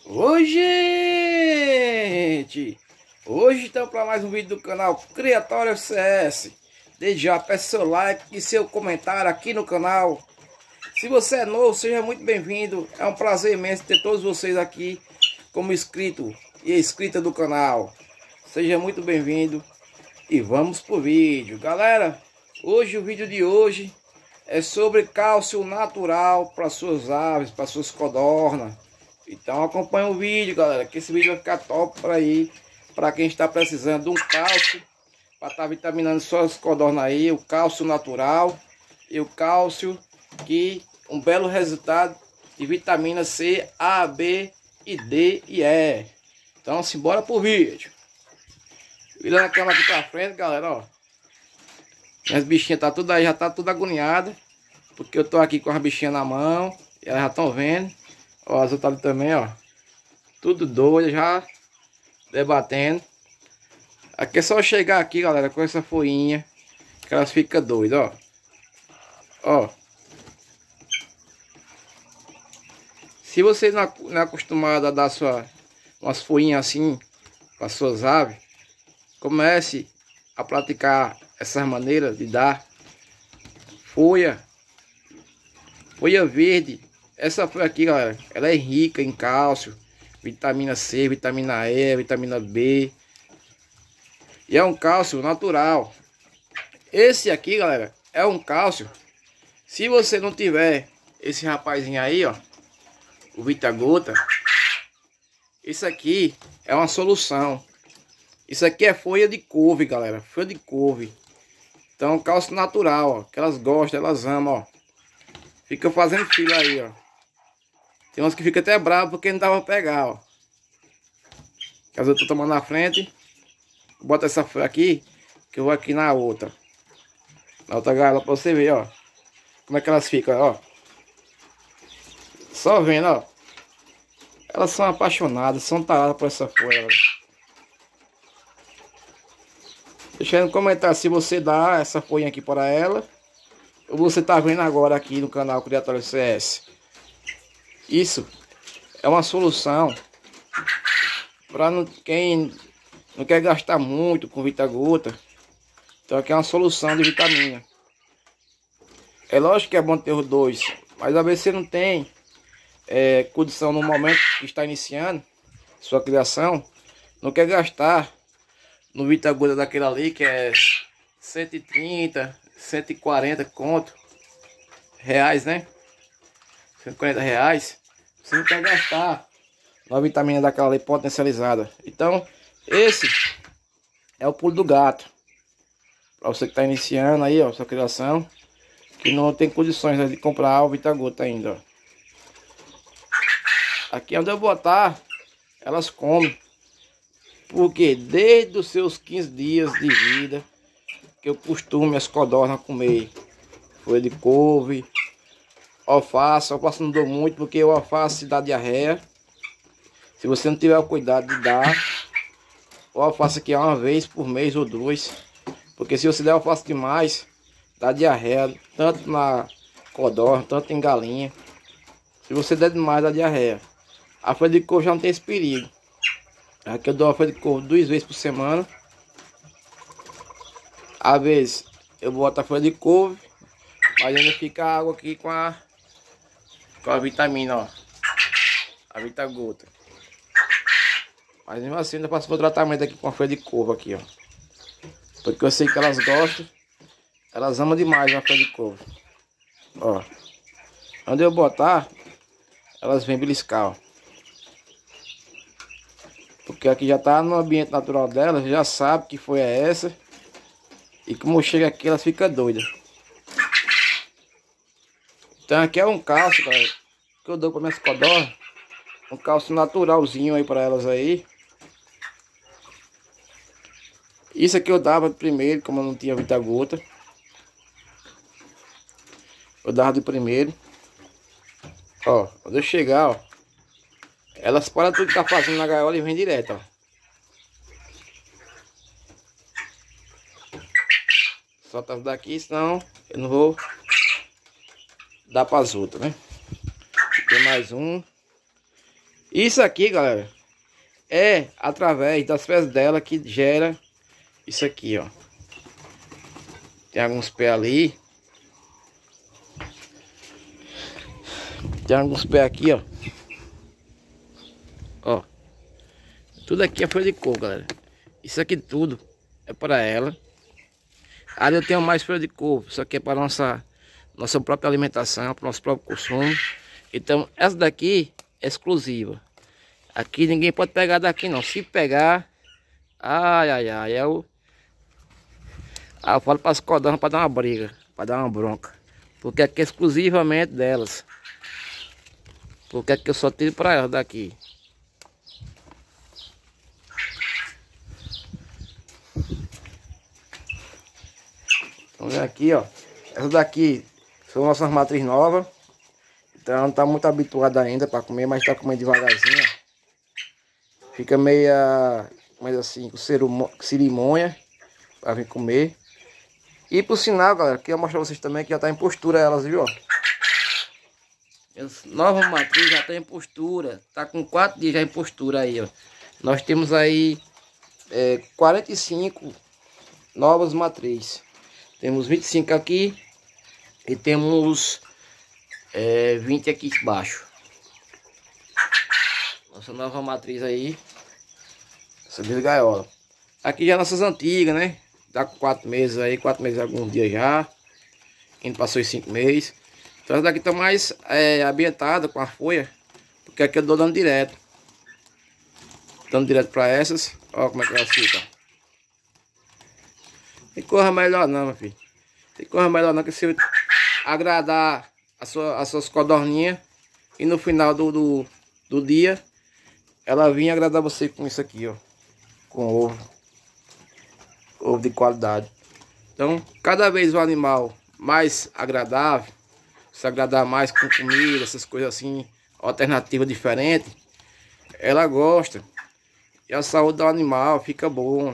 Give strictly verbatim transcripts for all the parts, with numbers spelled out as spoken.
Oi, gente! Hoje estamos para mais um vídeo do canal Criatório C S. Desde já peço seu like e seu comentário aqui no canal. Se você é novo, seja muito bem-vindo. É um prazer imenso ter todos vocês aqui como inscrito e inscrita do canal. Seja muito bem-vindo e vamos pro vídeo. Galera, hoje o vídeo de hoje é sobre cálcio natural para suas aves, para suas codornas. Então acompanha o vídeo, galera, que esse vídeo vai ficar top para aí, para quem está precisando de um cálcio para estar tá vitaminando suas codornas aí, o cálcio natural e o cálcio que um belo resultado de vitamina C, A, B e D e E. Então simbora pro vídeo. Virando a câmera aqui para frente, galera, ó. Minhas bichinhas tá tudo aí, já tá tudo agoniada, porque eu tô aqui com as bichinhas na mão e elas já estão vendo. Ó, as outras ali também, ó. Tudo doido, já debatendo. Aqui é só chegar aqui, galera, com essa folhinha, que elas ficam doidas, ó. Ó. Se você não é acostumado a dar sua, umas folhinhas assim para suas aves, comece a praticar essas maneiras de dar folha. Folha verde. Essa folha aqui, galera, ela é rica em cálcio, vitamina C, vitamina E, vitamina B. E é um cálcio natural. Esse aqui, galera, é um cálcio. Se você não tiver esse rapazinho aí, ó, o Vitagota, isso aqui é uma solução. Isso aqui é folha de couve, galera, folha de couve. Então, cálcio natural, ó, que elas gostam, elas amam, ó. Fica fazendo fila aí, ó. Tem umas que ficam até bravas porque não dá pra pegar, ó. As outras estão tomando na frente. Bota essa folha aqui, que eu vou aqui na outra. Na outra gaiola pra você ver, ó. Como é que elas ficam, ó. Só vendo, ó. Elas são apaixonadas, são taradas por essa folha, ó. Deixa aí no comentário se você dá essa folhinha aqui para ela, ou você tá vendo agora aqui no canal Criatório C S. Isso é uma solução para quem não quer gastar muito com Vitagota. Então aqui é uma solução de vitamina. É lógico que é bom ter os dois, mas às vezes você não tem é, condição no momento que está iniciando sua criação, não quer gastar no Vitagota daquele ali que é cento e trinta, cento e quarenta conto reais, né? cento e quarenta reais. Você não quer gastar uma vitamina daquela ali potencializada. Então, esse é o pulo do gato. Para você que está iniciando aí, ó, sua criação, que não tem condições, né, de comprar o Vitagota ainda, ó. Aqui onde eu botar, elas comem. Porque desde os seus quinze dias de vida, que eu costumo as codornas comer folha de couve, alface. Alface não dou muito porque o alface dá diarreia. Se você não tiver o cuidado de dar, o alface aqui é uma vez por mês ou duas. Porque se você der alface demais, dá diarreia, tanto na codorna, tanto em galinha. Se você der demais, dá diarreia. A folha de couve já não tem esse perigo. Aqui eu dou a folha de couve duas vezes por semana. Às vezes eu boto a folha de couve, mas ainda fica a água aqui com a com a vitamina, ó, a Vitagota. Mas mesmo assim ainda passo o tratamento aqui com a folha de couve aqui, ó, porque eu sei que elas gostam, elas amam demais a folha de couve. Ó, onde eu botar, elas vêm beliscar, ó. Porque aqui já tá no ambiente natural delas, já sabe que foi essa. E como chega aqui, elas ficam doidas. Então aqui é um cálcio, galera, que eu dou para minhas codornas. Um cálcio naturalzinho aí para elas aí. Isso aqui eu dava primeiro, como eu não tinha Vitagota. Eu dava de primeiro. Ó, quando eu chegar, ó, elas param tudo que tá fazendo na gaiola e vem direto, ó. Solta daqui, senão eu não vou dar para as outras, né? Tem mais um. Isso aqui, galera, é através das fezes dela que gera isso aqui, ó. Tem alguns pés ali. Tem alguns pés aqui, ó. Ó. Tudo aqui é folha de coco, galera. Isso aqui tudo é para ela. Ali eu tenho mais folha de coco. Isso aqui é para nossa nossa própria alimentação, para o nosso próprio consumo. Então, essa daqui é exclusiva. Aqui ninguém pode pegar daqui, não. Se pegar, ai, ai, ai, eu, ah, eu falo para as codornas para dar uma briga, para dar uma bronca. Porque aqui é exclusivamente delas. Porque aqui eu só tiro para elas daqui. Vamos ver aqui, ó. Essa daqui são nossas matrizes novas. Então ela não está muito habituada ainda para comer, mas está comendo devagarzinho. Fica meia, mais assim, com cerimônia para vir comer. E por sinal, galera, queria mostrar vocês também que já está em postura elas, viu? As novas matrizes já estão em postura. Tá com quatro dias já em postura aí, ó. Nós temos aí é, quarenta e cinco novas matrizes. Temos vinte e cinco aqui e temos é, vinte aqui embaixo. Nossa nova matriz aí. Essa gaiola. Aqui já nossas antigas, né? Tá com quatro meses aí, quatro meses alguns dias já. Indo passou os cinco meses. Então essa daqui tá mais é, ambientada com a folha. Porque aqui eu dou dando direto. Dando direto para essas. Olha como é que elas ficam. Tem corra melhor não, meu filho. Tem corra melhor não, que se agradar a sua, as suas codorninhas e no final do, do, do dia ela vinha agradar você com isso aqui, ó. Com ovo. Ovo de qualidade. Então, cada vez o animal mais agradável, se agradar mais com comida, essas coisas assim, alternativa diferente, ela gosta. E a saúde do animal fica bom.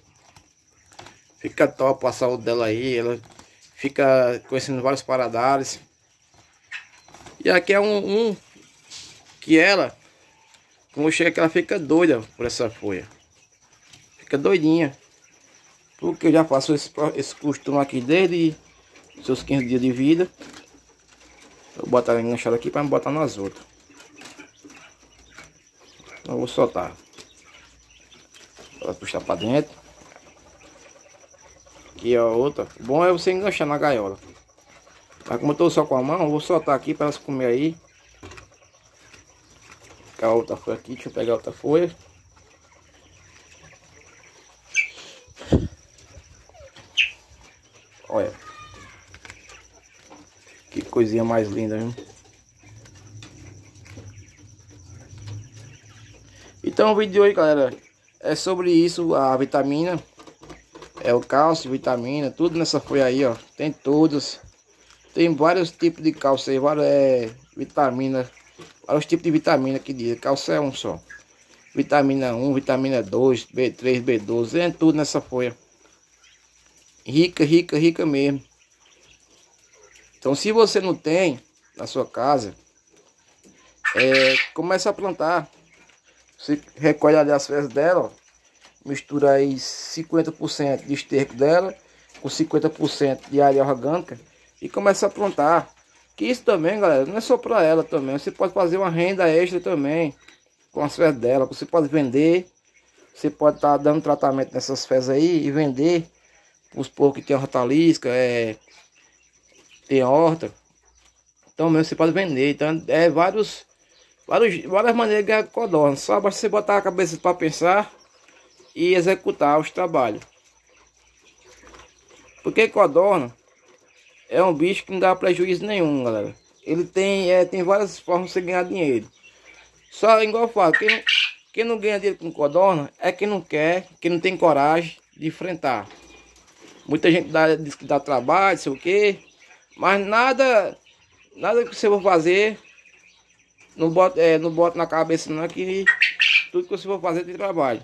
Fica top a saúde dela aí. Ela fica conhecendo vários paradares. E aqui é um, um que ela, como chega que ela fica doida por essa folha. Fica doidinha. Porque eu já faço esse, esse costume aqui desde seus quinze dias de vida. Vou botar ela enganchada aqui para me botar nas outras. Então eu vou soltar. Vou puxar para dentro. Aqui a outra. O bom é você enganchar na gaiola. Mas como eu tô só com a mão, eu vou soltar aqui para elas comer aí. A outra folha aqui, deixa eu pegar a outra folha. Olha. Que coisinha mais linda, viu? Então o vídeo de hoje, galera, é sobre isso, a vitamina. É o cálcio, vitamina, tudo nessa folha aí, ó. Tem todas. Tem vários tipos de cálcio aí, várias é, vitamina. Vários tipos de vitamina que diz. Cálcio é um só. Vitamina um, vitamina dois, B três, B doze, é tudo nessa folha. Rica, rica, rica mesmo. Então se você não tem na sua casa, é, começa a plantar. Você recolhe ali as fezes dela, ó, mistura aí cinquenta por cento de esterco dela com cinquenta por cento de areia orgânica e começa a plantar. Que isso também, galera, não é só para ela também. Você pode fazer uma renda extra também com as fezes dela. Você pode vender, você pode estar tá dando tratamento nessas fezes aí e vender os porcos que tem hortaliça, é, tem horta. Então mesmo você pode vender. Então é vários, vários várias maneiras de ganhar codorna. Só basta você botar a cabeça para pensar e executar os trabalhos. Porque codorna é um bicho que não dá prejuízo nenhum, galera. Ele tem, é, tem várias formas de você ganhar dinheiro. Só igual eu falo, quem não, quem não ganha dinheiro com codorna é quem não quer, quem não tem coragem de enfrentar. Muita gente dá, diz que dá trabalho, sei o que, mas nada, nada que você for fazer, não bota, é, não bota na cabeça não que tudo que você for fazer tem trabalho.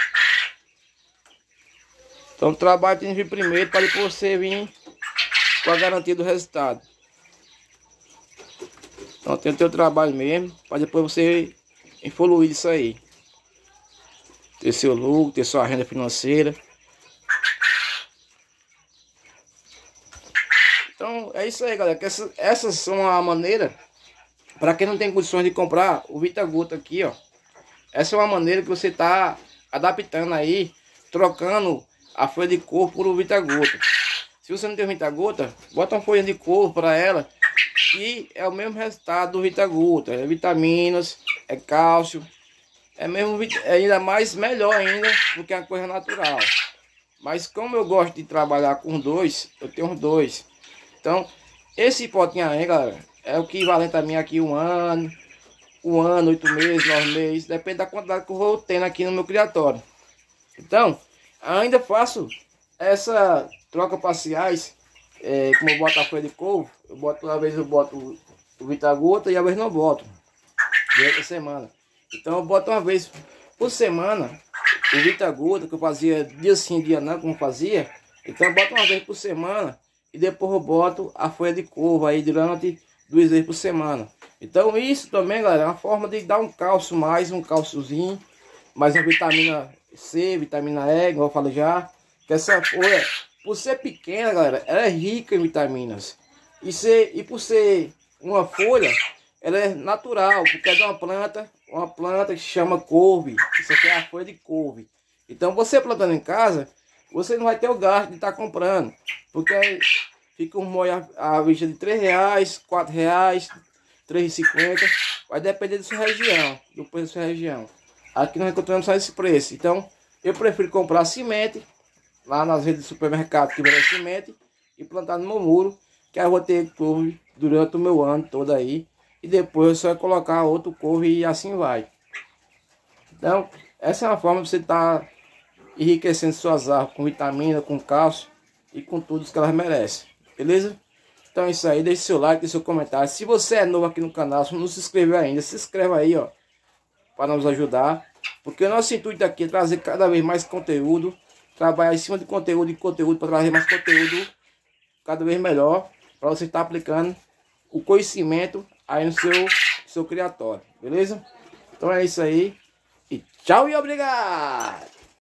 Então o trabalho tem que vir primeiro para depois você vir com a garantia do resultado. Então tem o teu trabalho mesmo, para depois você evoluir isso aí. Ter seu lucro, ter sua renda financeira. Então é isso aí, galera. Que essa, essas são a maneira para quem não tem condições de comprar o Vitagoto aqui, ó. Essa é uma maneira que você tá adaptando aí, trocando a folha de couve por o Vitagoto. Se você não tem o Vitagoto, bota uma folha de couve para ela e é o mesmo resultado do Vitagoto. É vitaminas, é cálcio, é mesmo é ainda mais melhor ainda do que a coisa natural. Mas como eu gosto de trabalhar com dois, eu tenho os dois. Então, esse potinho aí, galera, é o equivalente a mim aqui um ano, um ano, oito meses, nove meses, depende da quantidade que eu vou tendo aqui no meu criatório. Então, ainda faço essa troca parciais, é, como eu boto a folha de couve, eu boto, uma vez eu boto o, o Vitagoto e às vezes não boto, durante a semana. Então eu boto uma vez por semana o Vitagoto, que eu fazia dia sim, dia não, como fazia. Então eu boto uma vez por semana e depois eu boto a folha de couve aí durante duas vezes por semana. Então isso também, galera, é uma forma de dar um cálcio mais, um cálciozinho, mais uma vitamina C, vitamina E, igual eu falei já. Que essa folha, por ser pequena, galera, ela é rica em vitaminas. E, ser, e por ser uma folha, ela é natural, porque é de uma planta, uma planta que se chama couve. Isso aqui é a folha de couve. Então você plantando em casa, você não vai ter o gasto de estar comprando. Porque aí fica um molho à vista de três reais, quatro reais, três reais e cinquenta. Vai depender da sua região, do preço da sua região. Aqui nós encontramos só esse preço. Então eu prefiro comprar semente lá nas redes de supermercado que vende semente e plantar no meu muro, que aí eu vou ter couve durante o meu ano todo aí. E depois eu só vou colocar outro couve e assim vai. Então, essa é uma forma de você estar tá enriquecendo suas árvores com vitamina, com cálcio e com tudo que elas merecem. Beleza? Então é isso aí. Deixe seu like, deixe seu comentário. Se você é novo aqui no canal, se não se inscreveu ainda, se inscreva aí, ó, para nos ajudar. Porque o nosso intuito aqui é trazer cada vez mais conteúdo. Trabalhar em cima de conteúdo e conteúdo para trazer mais conteúdo cada vez melhor. Para você estar aplicando o conhecimento aí no seu, seu criatório. Beleza? Então é isso aí. E tchau e obrigado!